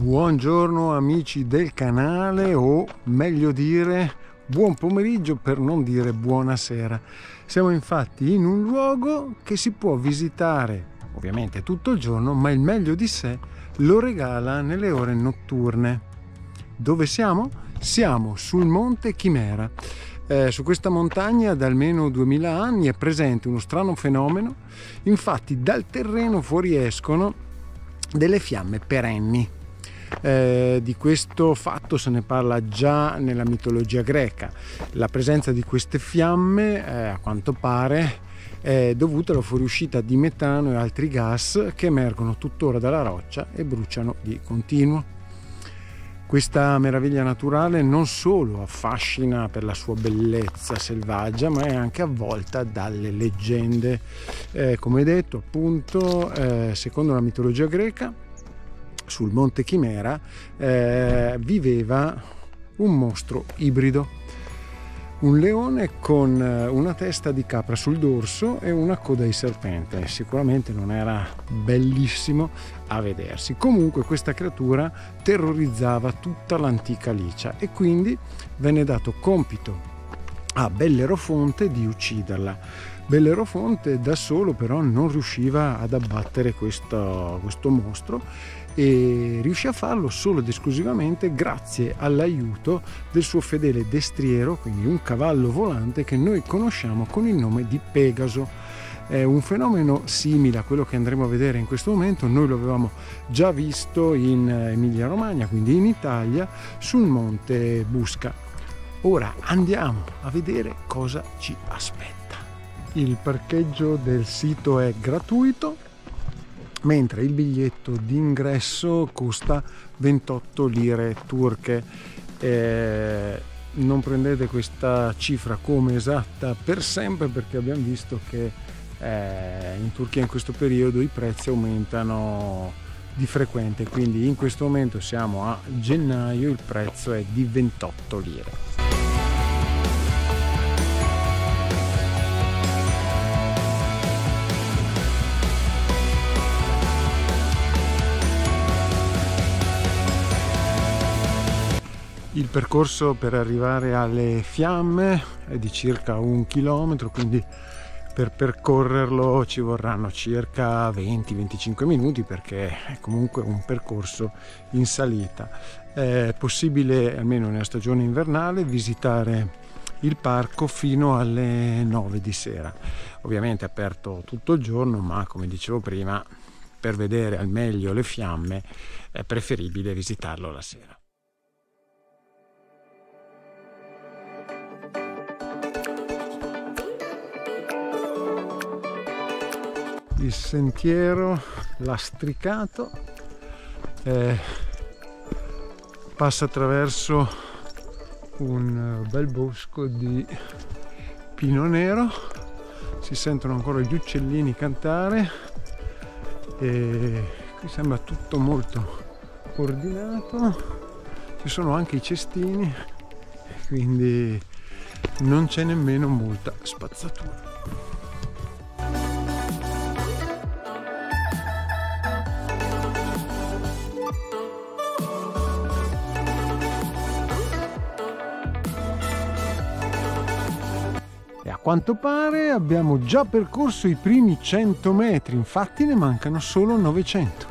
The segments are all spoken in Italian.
Buongiorno amici del canale, o meglio dire buon pomeriggio per non dire buonasera. Siamo infatti in un luogo che si può visitare ovviamente tutto il giorno, ma il meglio di sé lo regala nelle ore notturne. Dove siamo? Siamo sul Monte Chimera. Su questa montagna da almeno 2000 anni è presente uno strano fenomeno. Infatti dal terreno fuoriescono delle fiamme perenni. Di questo fatto se ne parla già nella mitologia greca. La presenza di queste fiamme a quanto pare è dovuta alla fuoriuscita di metano e altri gas che emergono tuttora dalla roccia e bruciano di continuo. Questa meraviglia naturale non solo affascina per la sua bellezza selvaggia, ma è anche avvolta dalle leggende. Come detto, appunto, secondo la mitologia greca, sul Monte Chimera viveva un mostro ibrido, un leone con una testa di capra sul dorso e una coda di serpente. Sicuramente non era bellissimo a vedersi. Comunque questa creatura terrorizzava tutta l'antica Licia e quindi venne dato compito a Bellerofonte di ucciderla. Bellerofonte da solo però non riusciva ad abbattere questo mostro, e riuscì a farlo solo ed esclusivamente grazie all'aiuto del suo fedele destriero, quindi un cavallo volante che noi conosciamo con il nome di Pegaso. È un fenomeno simile a quello che andremo a vedere in questo momento. Noi lo avevamo già visto in Emilia Romagna, quindi in Italia, sul Monte Busca. Ora andiamo a vedere cosa ci aspetta. Il parcheggio del sito è gratuito, mentre il biglietto d'ingresso costa 28 lire turche. Non prendete questa cifra come esatta per sempre, perché abbiamo visto che in Turchia in questo periodo i prezzi aumentano di frequente, quindi in questo momento siamo a gennaio, il prezzo è di 28 lire. Il percorso per arrivare alle fiamme è di circa 1 chilometro, quindi per percorrerlo ci vorranno circa 20-25 minuti, perché è comunque un percorso in salita. È possibile, almeno nella stagione invernale, visitare il parco fino alle 9 di sera. Ovviamente è aperto tutto il giorno, ma come dicevo prima, per vedere al meglio le fiamme è preferibile visitarlo la sera. Il sentiero lastricato passa attraverso un bel bosco di pino nero, si sentono ancora gli uccellini cantare e qui sembra tutto molto ordinato. Ci sono anche i cestini, quindi non c'è nemmeno molta spazzatura. A quanto pare abbiamo già percorso i primi 100 metri, infatti ne mancano solo 900.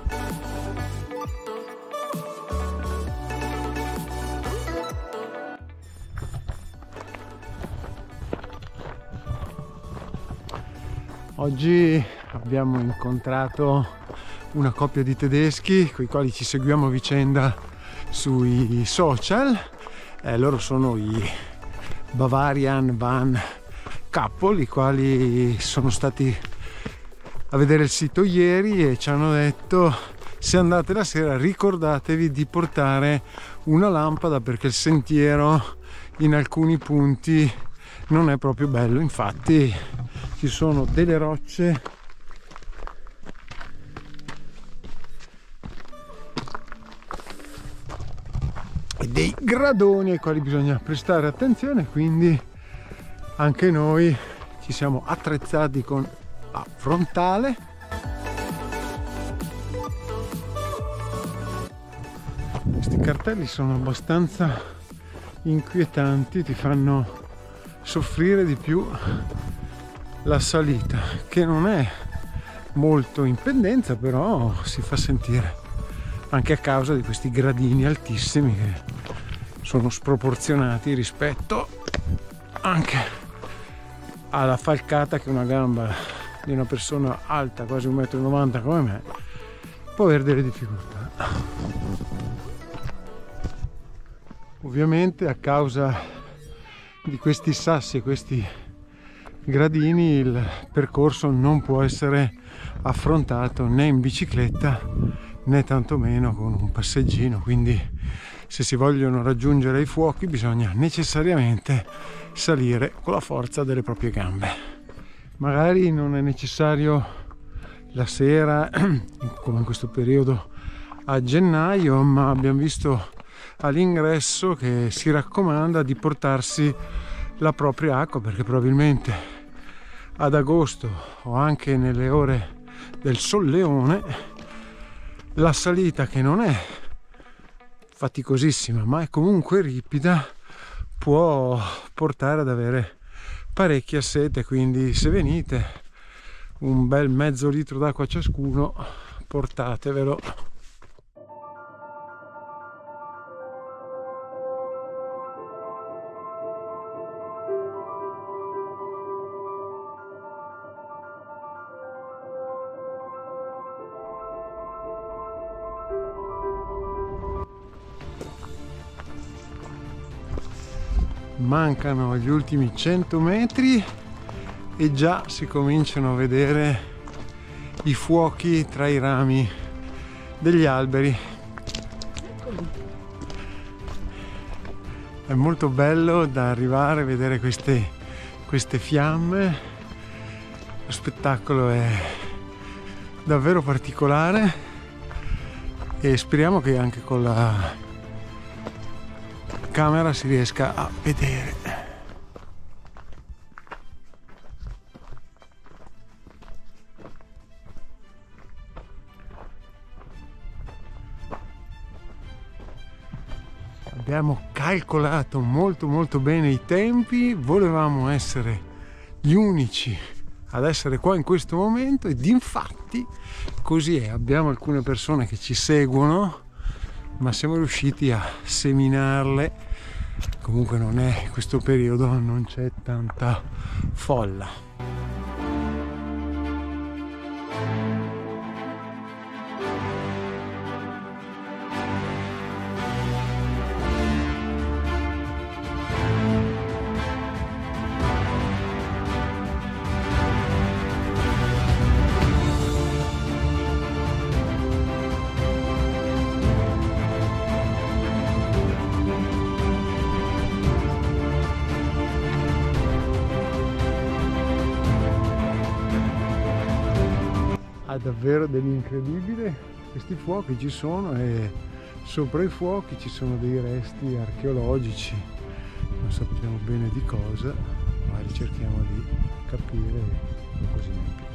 Oggi abbiamo incontrato una coppia di tedeschi con i quali ci seguiamo a vicenda sui social. Loro sono i Bavarian Van Couple, i quali sono stati a vedere il sito ieri e ci hanno detto: se andate la sera ricordatevi di portare una lampada, perché il sentiero in alcuni punti non è proprio bello. Infatti ci sono delle rocce e dei gradoni ai quali bisogna prestare attenzione, quindi anche noi ci siamo attrezzati con la frontale Questi cartelli sono abbastanza inquietanti, ti fanno soffrire di più la salita, che non è molto in pendenza, però si fa sentire anche a causa di questi gradini altissimi che sono sproporzionati rispetto anche alla falcata che una gamba di una persona alta, quasi 1,90 m come me, può avere delle difficoltà. Ovviamente a causa di questi sassi e questi gradini il percorso non può essere affrontato né in bicicletta né tantomeno con un passeggino, quindi se si vogliono raggiungere i fuochi bisogna necessariamente salire con la forza delle proprie gambe. Magari non è necessario la sera come in questo periodo a gennaio, ma abbiamo visto all'ingresso che si raccomanda di portarsi la propria acqua, perché probabilmente ad agosto o anche nelle ore del solleone la salita, che non è faticosissima ma è comunque ripida, può portare ad avere parecchia sete. Quindi se venite, un bel mezzo litro d'acqua ciascuno portatevelo. Mancano gli ultimi 100 metri e già si cominciano a vedere i fuochi tra i rami degli alberi. È molto bello da arrivare a vedere queste fiamme. Lo spettacolo è davvero particolare e speriamo che anche con la camera si riesca a vedere. Abbiamo calcolato molto bene i tempi, volevamo essere gli unici ad essere qua in questo momento ed infatti così è. Abbiamo alcune persone che ci seguono, ma siamo riusciti a seminarle. Comunque non è questo periodo, non c'è tanta folla. Davvero dell'incredibile, questi fuochi ci sono e sopra i fuochi ci sono dei resti archeologici, non sappiamo bene di cosa, ma cerchiamo di capire così.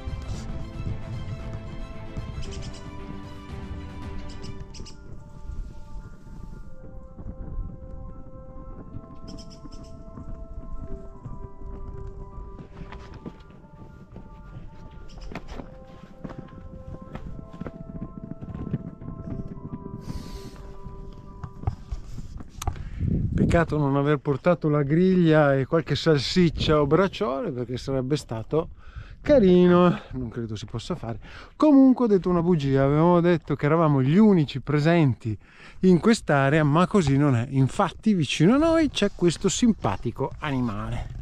Peccato non aver portato la griglia e qualche salsiccia o braciole, perché sarebbe stato carino. Non credo si possa fare. Comunque ho detto una bugia, avevamo detto che eravamo gli unici presenti in quest'area, ma così non è. Infatti vicino a noi c'è questo simpatico animale.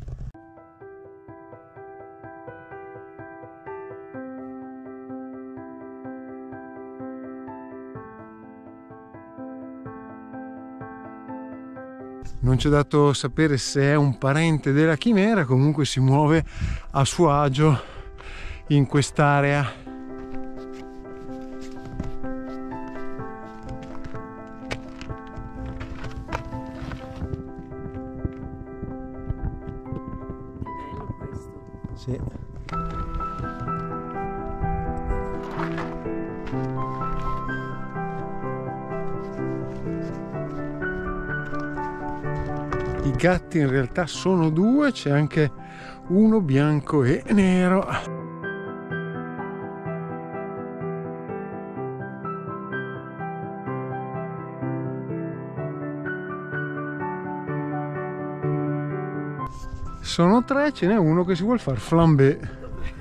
Non ci è dato sapere se è un parente della chimera, comunque si muove a suo agio in quest'area. Bello questo. Sì. I gatti in realtà sono due, c'è anche uno bianco e nero. Sono tre, ce n'è uno che si vuol far flambé.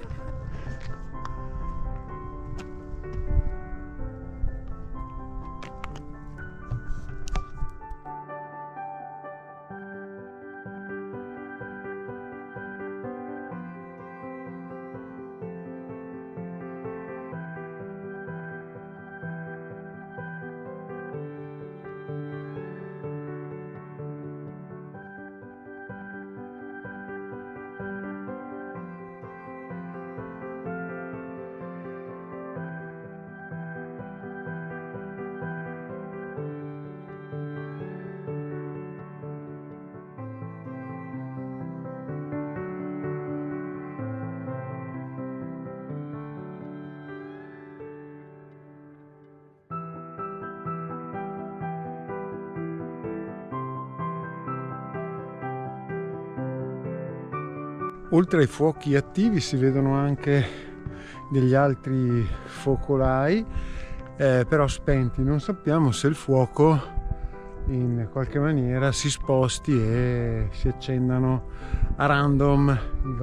Oltre ai fuochi attivi si vedono anche degli altri focolai, però spenti. Non sappiamo se il fuoco in qualche maniera si sposti e si accendano a random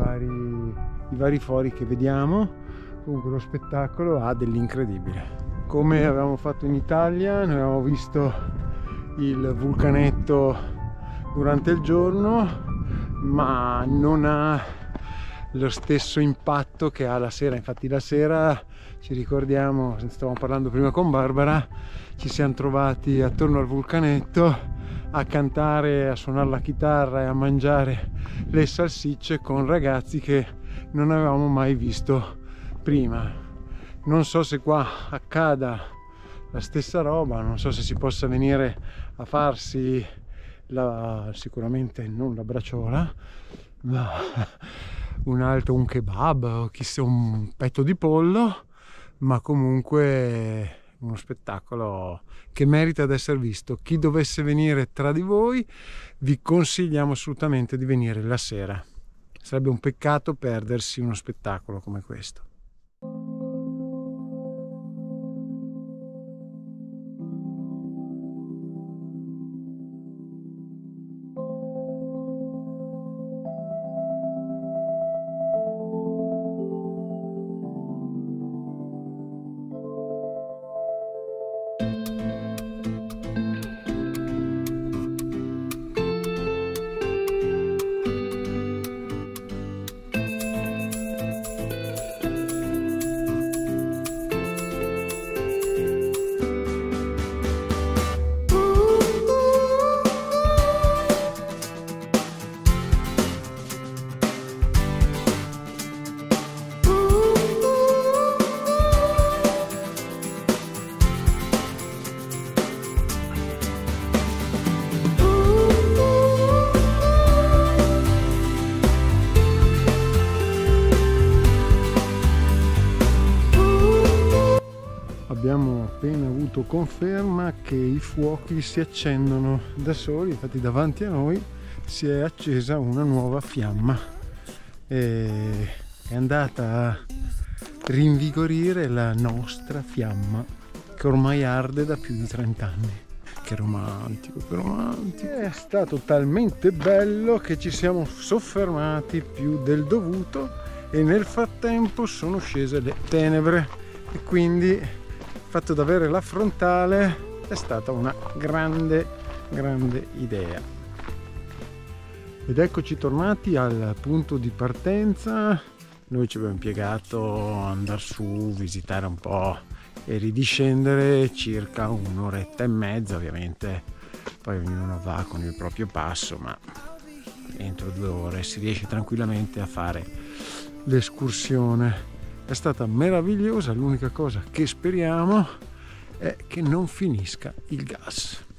i vari fori che vediamo. Comunque lo spettacolo ha dell'incredibile. Come avevamo fatto in Italia, noi avevamo visto il vulcanetto durante il giorno, ma non ha lo stesso impatto che ha la sera. Infatti la sera, ci ricordiamo, stavamo parlando prima con Barbara, ci siamo trovati attorno al vulcanetto a cantare, a suonare la chitarra e a mangiare le salsicce con ragazzi che non avevamo mai visto prima. Non so se qua accada la stessa roba, non so se si possa venire a farsi sicuramente non la braciola, ma un kebab o chissà, un petto di pollo, ma comunque uno spettacolo che merita di essere visto. Chi dovesse venire tra di voi, vi consigliamo assolutamente di venire la sera. Sarebbe un peccato perdersi uno spettacolo come questo. Abbiamo appena avuto conferma che i fuochi si accendono da soli. Infatti davanti a noi si è accesa una nuova fiamma e è andata a rinvigorire la nostra fiamma che ormai arde da più di 30 anni. Che romantico, che romantico! È stato talmente bello che ci siamo soffermati più del dovuto e nel frattempo sono scese le tenebre e quindi il fatto di avere la frontale è stata una grande idea. Ed eccoci tornati al punto di partenza. Noi ci abbiamo impiegato ad andare su, visitare un po' e ridiscendere circa un'oretta e mezza. Ovviamente poi ognuno va con il proprio passo, ma entro 2 ore si riesce tranquillamente a fare l'escursione. È stata meravigliosa. L'unica cosa che speriamo è che non finisca il gas.